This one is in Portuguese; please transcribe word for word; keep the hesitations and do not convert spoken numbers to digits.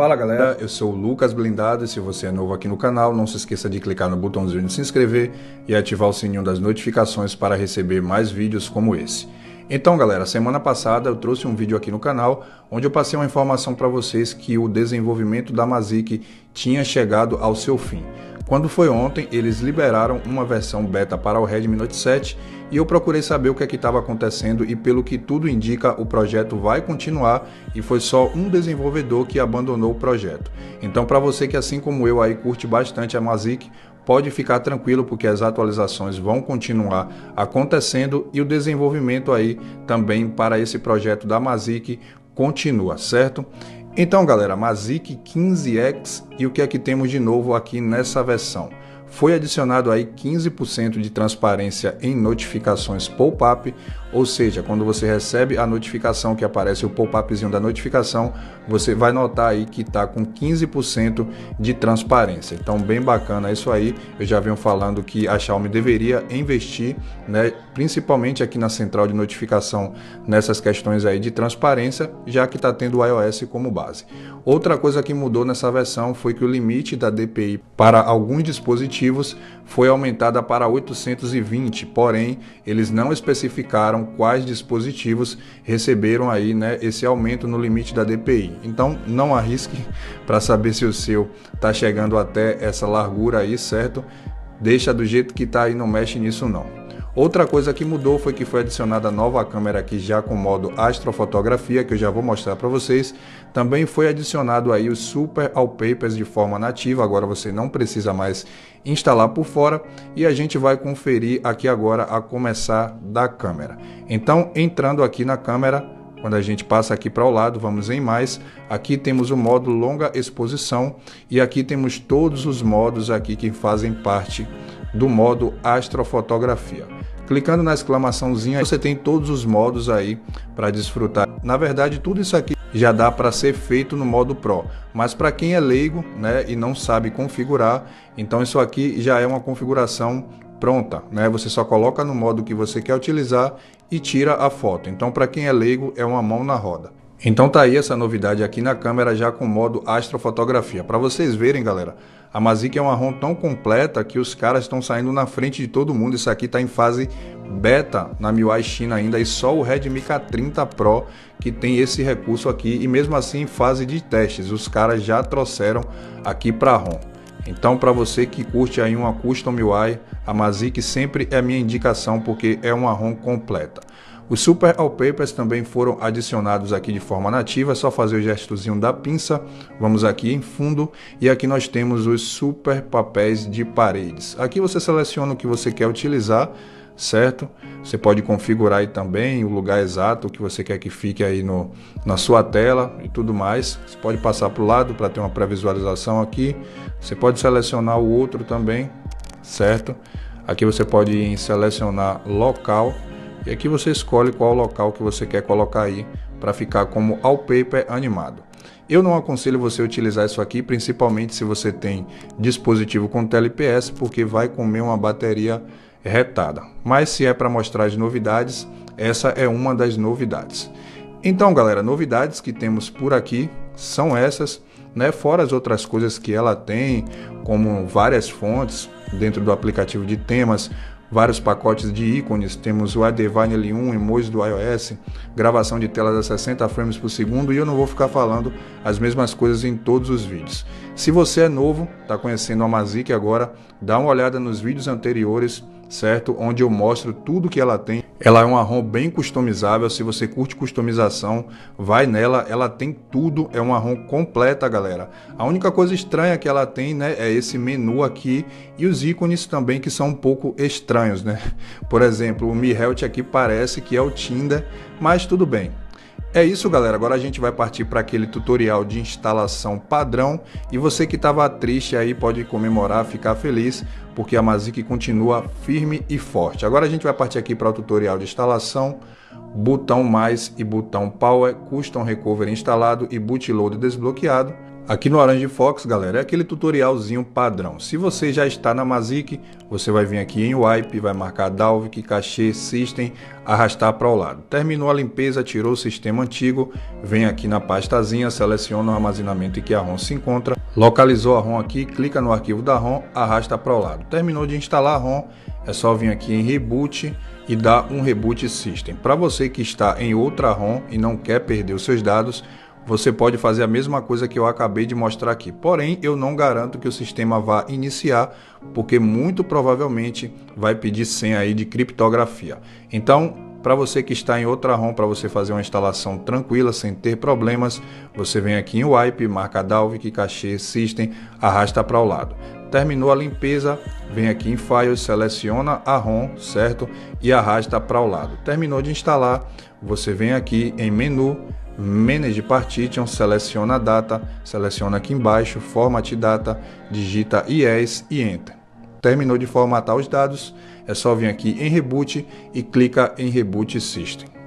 Fala galera, eu sou o Lucas Blindado e se você é novo aqui no canal, não se esqueça de clicar no botãozinho de se inscrever e ativar o sininho das notificações para receber mais vídeos como esse. Então galera, semana passada eu trouxe um vídeo aqui no canal onde eu passei uma informação para vocês que o desenvolvimento da Mazik tinha chegado ao seu fim. Quando foi ontem, eles liberaram uma versão beta para o Redmi Note sete e eu procurei saber o que é que estava acontecendo e pelo que tudo indica, o projeto vai continuar e foi só um desenvolvedor que abandonou o projeto. Então para você que assim como eu aí curte bastante a Mazik, pode ficar tranquilo porque as atualizações vão continuar acontecendo e o desenvolvimento aí também para esse projeto da Mazik continua, certo? Então galera, Mazik quinze X e o que é que temos de novo aqui nessa versão? Foi adicionado aí quinze por cento de transparência em notificações pop-up, ou seja, quando você recebe a notificação que aparece o pop-upzinho da notificação, você vai notar aí que está com quinze por cento de transparência. Então bem bacana isso aí, eu já venho falando que a Xiaomi deveria investir, né, principalmente aqui na central de notificação, nessas questões aí de transparência, já que está tendo o iOS como base. Outra coisa que mudou nessa versão foi que o limite da D P I para alguns dispositivos foi aumentada para oitocentos e vinte, porém eles não especificaram quais dispositivos receberam aí, né, esse aumento no limite da D P I. Então não arrisque para saber se o seu está chegando até essa largura aí, certo? Deixa do jeito que está aí, não mexe nisso não. Outra coisa que mudou foi que foi adicionada a nova câmera aqui já com modo astrofotografia, que eu já vou mostrar para vocês. Também foi adicionado aí os Super Wallpapers de forma nativa, agora você não precisa mais instalar por fora e a gente vai conferir aqui agora a começar da câmera. Então entrando aqui na câmera, quando a gente passa aqui para o lado, vamos em mais, aqui temos o modo longa exposição e aqui temos todos os modos aqui que fazem parte do modo astrofotografia. Clicando na exclamaçãozinha, você tem todos os modos aí para desfrutar. Na verdade, tudo isso aqui já dá para ser feito no modo Pro, mas para quem é leigo, né, e não sabe configurar, então isso aqui já é uma configuração pronta, né? Você só coloca no modo que você quer utilizar e tira a foto. Então para quem é leigo é uma mão na roda. Então tá aí essa novidade aqui na câmera já com modo astrofotografia. Para vocês verem, galera, a Mazik é uma ROM tão completa que os caras estão saindo na frente de todo mundo. Isso aqui está em fase beta na M I U I China ainda e só o Redmi K trinta Pro que tem esse recurso aqui e mesmo assim em fase de testes. Os caras já trouxeram aqui para a ROM. Então para você que curte aí uma Custom M I U I, a Mazik sempre é a minha indicação porque é uma ROM completa. Os Super Wallpapers também foram adicionados aqui de forma nativa, é só fazer o gestozinho da pinça, vamos aqui em fundo e aqui nós temos os Super Papéis de Paredes. Aqui você seleciona o que você quer utilizar, certo? Você pode configurar aí também o lugar exato que você quer que fique aí no, na sua tela e tudo mais. Você pode passar para o lado para ter uma pré-visualização aqui, você pode selecionar o outro também, certo? Aqui você pode ir em selecionar local. E aqui você escolhe qual local que você quer colocar aí para ficar como wallpaper animado. Eu não aconselho você utilizar isso aqui, principalmente se você tem dispositivo com tela I P S, porque vai comer uma bateria retada. Mas se é para mostrar as novidades, essa é uma das novidades. Então galera, novidades que temos por aqui são essas, né? Fora as outras coisas que ela tem, como várias fontes dentro do aplicativo de temas, vários pacotes de ícones, temos o Adevine L um, emojis do iOS, gravação de telas a sessenta frames por segundo e eu não vou ficar falando as mesmas coisas em todos os vídeos. Se você é novo, está conhecendo a Mazik agora, dá uma olhada nos vídeos anteriores, certo? Onde eu mostro tudo que ela tem. Ela é uma ROM bem customizável, se você curte customização, vai nela, ela tem tudo, é uma ROM completa, galera. A única coisa estranha que ela tem, né, é esse menu aqui e os ícones também que são um pouco estranhos, né? Por exemplo, o Mi Health aqui parece que é o Tinder, mas tudo bem. É isso, galera, agora a gente vai partir para aquele tutorial de instalação padrão e você que estava triste aí pode comemorar, ficar feliz, porque a Mazik continua firme e forte. Agora a gente vai partir aqui para o tutorial de instalação, botão mais e botão power, custom recovery instalado e bootloader desbloqueado. Aqui no Orange Fox, galera, é aquele tutorialzinho padrão. Se você já está na Mazik, você vai vir aqui em Wipe, vai marcar Dalvik, Cache, System, arrastar para o lado. Terminou a limpeza, tirou o sistema antigo, vem aqui na pastazinha, seleciona o armazenamento em que a ROM se encontra, localizou a ROM aqui, clica no arquivo da ROM, arrasta para o lado. Terminou de instalar a ROM, é só vir aqui em Reboot e dar um Reboot System. Para você que está em outra ROM e não quer perder os seus dados, você pode fazer a mesma coisa que eu acabei de mostrar aqui. Porém, eu não garanto que o sistema vá iniciar, porque muito provavelmente vai pedir senha aí de criptografia. Então, para você que está em outra ROM, para você fazer uma instalação tranquila, sem ter problemas, você vem aqui em Wipe, marca Dalvik, Cache, System, arrasta para o lado. Terminou a limpeza, vem aqui em Files, seleciona a ROM, certo? E arrasta para o lado. Terminou de instalar, você vem aqui em Menu, Manage Partition, seleciona a data, seleciona aqui embaixo, Format Data, digita Yes e Enter. Terminou de formatar os dados, é só vir aqui em Reboot e clica em Reboot System.